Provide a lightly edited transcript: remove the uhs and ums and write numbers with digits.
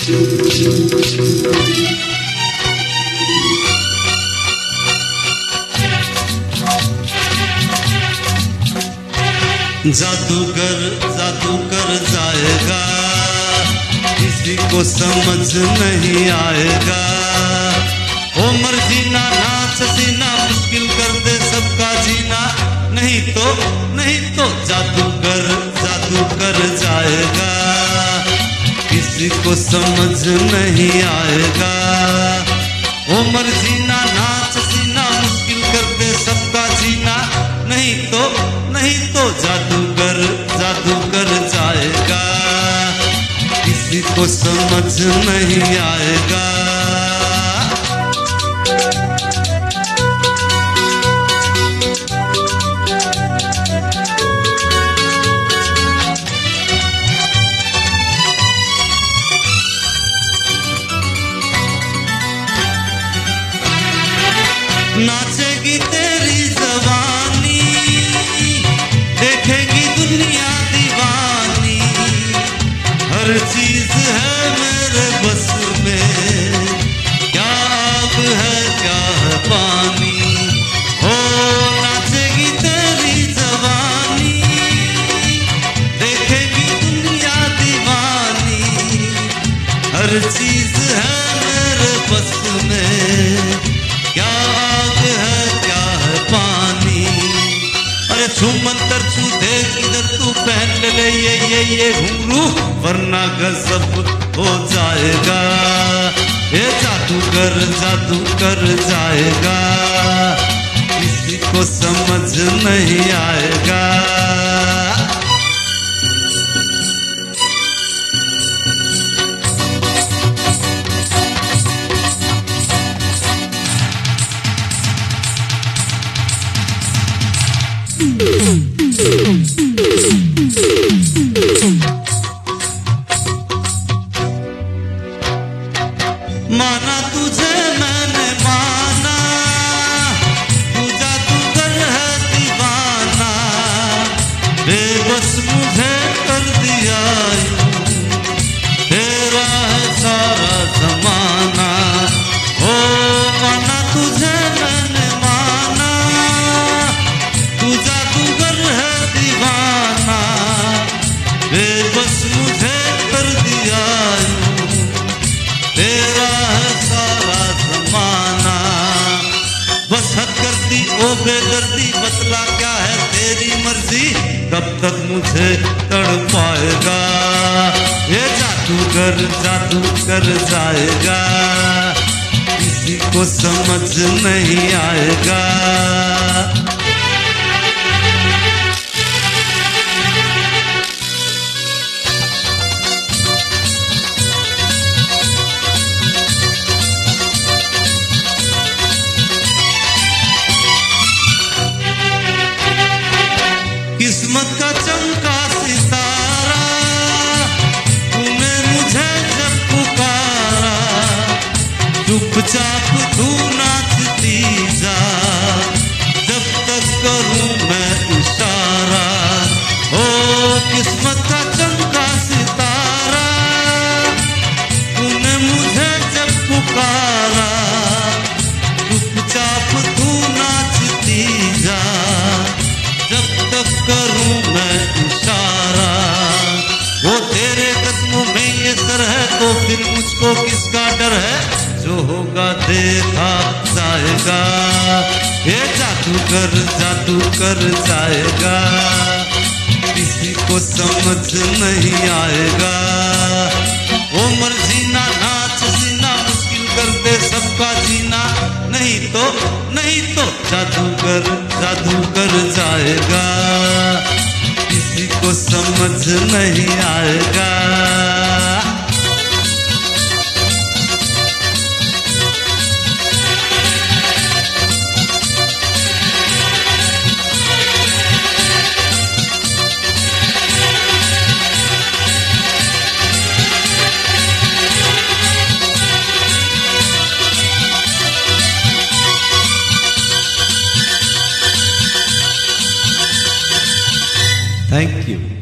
जादूगर जादूगर जाएगा, किसी को समझ नहीं आएगा। ओ मर्जी ना नाच सीना, मुश्किल कर दे सबका जीना। नहीं तो जादूगर जादूगर जाएगा, किसी को समझ नहीं आएगा। ओ मर्जी ना नाच सीना, मुश्किल कर दे सबका जीना। नहीं तो जादूगर जादूगर जाएगा, किसी को समझ नहीं आएगा। नाचेगी तेरी जवानी, देखेगी दुनिया दीवानी। हर चीज है मेरे बस में, क्या आग है क्या है पानी। ओ नाचेगी तेरी जवानी, देखेगी दुनिया दीवानी। हर चीज है मेरे बस में, क्या आग है क्या है पानी। अरे छू मंतर छू दे किधर तू पहन ले ये घुंघरू, वरना गजब हो जाएगा। ये जादूगर जादूगर जाएगा, किसी को समझ नहीं आएगा। माना तुझे मैंने माना, तू जादूगर है दीवाना। बेबस मुझे कर दिया तेरा है सारा जमाना। ओ माना तुझे मैंने माना, तू जादूगर है दीवाना। बेबस मुझे कर दिया तेरा है सारा जमाना। बस हद करती ओ बेदर्दी, बतला क्या है तेरी मर्जी। कब तक मुझे तड़पाएगा, ये जादूगर जादूगर जाएगा, किसी को समझ नहीं आएगा। किस्मत का चमका सितारा, तूने मुझे जब पुकारा। चुपचाप तू नाचती जा, जब तक करूं मैं इशारा। ओ किस्मत का चमका सितारा, तूने मुझे जब पुकारा। चुपचाप तू नाचती जा, जब तक करूं मैं इशारा। वो तेरे कदमों में ये सर है, तो फिर मुझको किसका डर है। जो होगा देखा जाएगा, ये जादूगर जादूगर जाएगा, किसी को समझ नहीं आएगा। वो मर्जी ना नाच सीना, मुश्किल कर दे सबका जीना। नहीं तो जादूगर जादूगर जाएगा, किसी को समझ नहीं आएगा। Thank you.